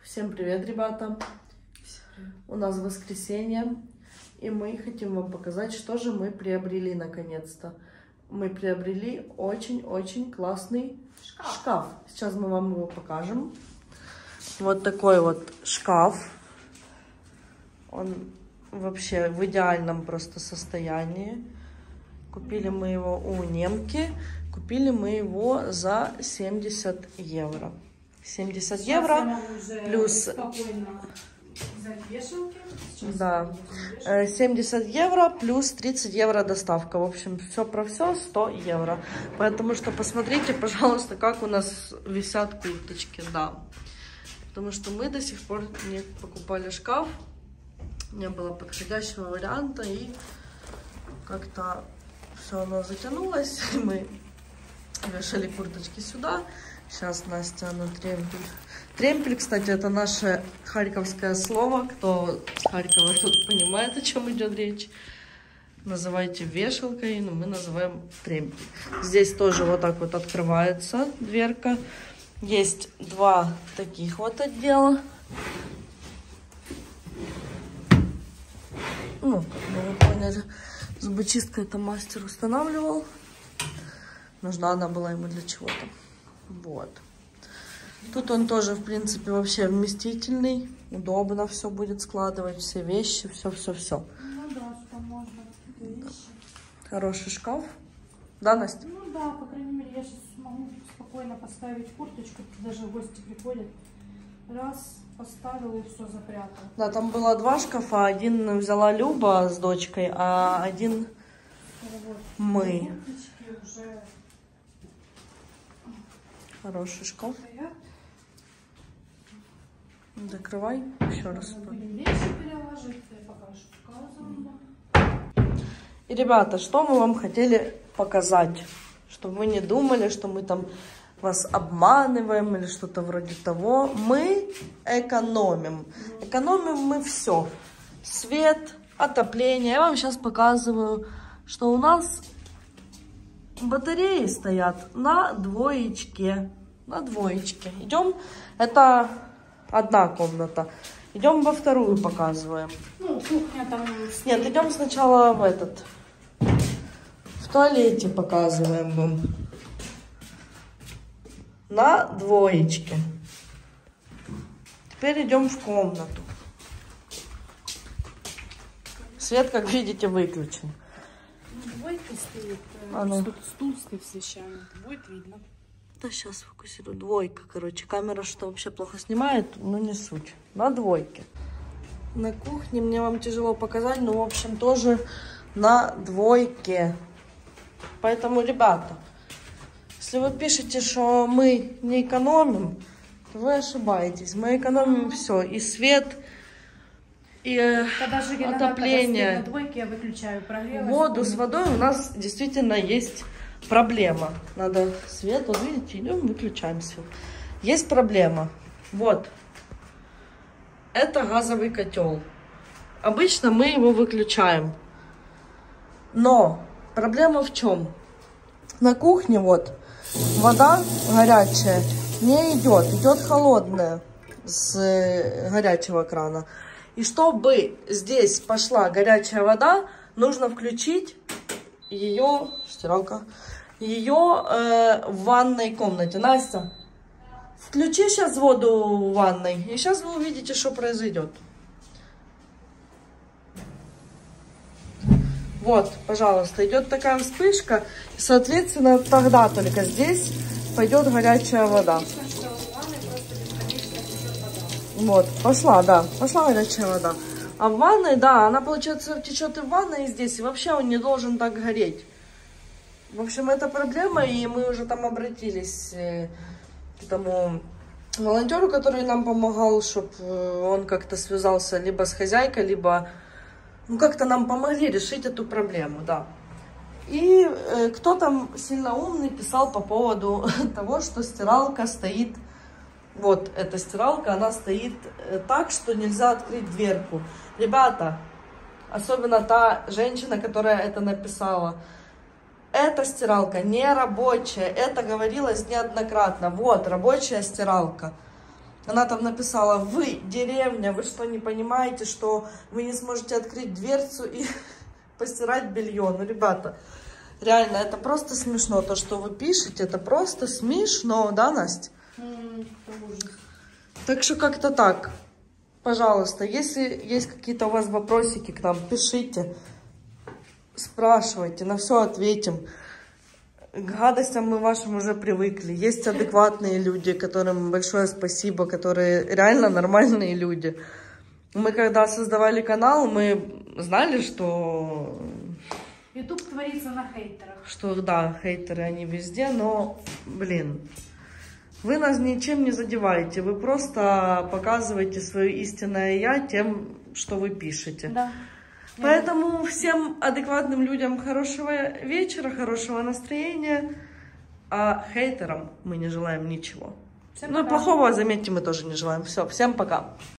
Всем привет, ребята! У нас воскресенье, и мы хотим вам показать, что же мы приобрели наконец-то. Мы приобрели очень-очень классный шкаф. Сейчас мы вам его покажем. Вот такой вот шкаф. Он вообще в идеальном просто состоянии. Купили мы его у немки. Купили мы его за 70 евро. 70 евро плюс... Да, 70 евро плюс 30 евро доставка. В общем, все про все 100 евро. Поэтому что посмотрите, пожалуйста, как у нас висят курточки. Да. Потому что мы до сих пор не покупали шкаф. Не было подходящего варианта. И как-то все оно затянулось. Мы вешали курточки сюда. Сейчас Настя на тремпель. Тремпель, кстати, это наше харьковское слово. Кто с Харькова, тот понимает, о чем идет речь. Называйте вешалкой, но мы называем тремпель. Здесь тоже вот так вот открывается дверка. Есть два таких вот отдела. Ну, как вы поняли, зубочистка это мастер устанавливал. Нужна она была ему для чего-то. Вот. Тут он тоже, в принципе, вообще вместительный. Удобно все будет складывать, все вещи, все. Ну да, что можно. Да. Хороший шкаф. Да, Настя? Ну да, по крайней мере, я сейчас могу спокойно поставить курточку. Даже гости приходят. Раз, поставила и все запрятала. Да, там было два шкафа. Один взяла Люба с дочкой, а один вот. мы. Уже... Хороший шкаф. Стоят. Закрывай еще раз. Будем вещи переложить, я пока показываю. И, ребята, что мы вам хотели показать? Чтобы вы не думали, что мы там вас обманываем или что-то вроде того. Мы экономим. Экономим мы все. Свет, отопление. Я вам сейчас показываю, что у нас батареи стоят на двоечке. На двоечке. Идем. Это одна комната. Идем во вторую показываем. Ну, кухня там... Нет, идем сначала в этот. В туалете показываем вам. На двоечке. Теперь идем в комнату. Свет, как видите, выключен. Двойка стоит. Стул стоит с вещами. Будет видно. Да, сейчас фокусирую. Двойка, короче. Камера что вообще плохо снимает, но не суть. На двойке. На кухне мне вам тяжело показать, но, в общем, тоже на двойке. Поэтому, ребята, если вы пишете, что мы не экономим, то вы ошибаетесь. Мы экономим все. И свет, и отопление. На двойке я выключаю прогрев. Воду с водой у нас действительно есть проблема. Надо свет. Вот видите, идем, выключаем свет. Есть проблема. Вот. Это газовый котел. Обычно мы его выключаем. Но проблема в чем? На кухне вот вода горячая не идет. Идет холодная с горячего крана. И чтобы здесь пошла горячая вода, нужно включить ее, стиралка, ее в ванной комнате. Настя, включи сейчас воду в ванной, и сейчас вы увидите, что произойдет. Вот, пожалуйста, идет такая вспышка, и, соответственно, тогда только здесь пойдет горячая вода. Вот, пошла, да, пошла горячая вода. А в ванной, да, она, получается, течет и в ванной, и здесь. И вообще он не должен так гореть. В общем, это проблема, и мы уже там обратились к тому волонтеру, который нам помогал, чтобы он как-то связался либо с хозяйкой, либо, ну, как-то нам помогли решить эту проблему, да. И кто там сильно умный писал по поводу того, что стиралка стоит. Вот эта стиралка, она стоит так, что нельзя открыть дверку. Ребята, особенно та женщина, которая это написала, эта стиралка не рабочая. Это говорилось неоднократно. Вот, рабочая стиралка. Она там написала: вы деревня, вы что, не понимаете, что вы не сможете открыть дверцу и постирать белье? Ну, ребята, реально, это просто смешно. То, что вы пишете, это просто смешно, да, Настя? Так что как-то так. Пожалуйста, если есть какие-то у вас вопросики к нам, пишите, спрашивайте, на все ответим. К гадостям мы вашим уже привыкли. Есть адекватные люди, которым большое спасибо, которые реально нормальные люди. Мы когда создавали канал, мы знали, что... YouTube творится на хейтерах. Что, да, хейтеры, они везде, но, блин, вы нас ничем не задеваете. Вы просто показываете свое истинное я тем, что вы пишете. Да. Поэтому всем адекватным людям хорошего вечера, хорошего настроения, а хейтерам мы не желаем ничего. Ну и плохого, заметьте, мы тоже не желаем. Все, всем пока.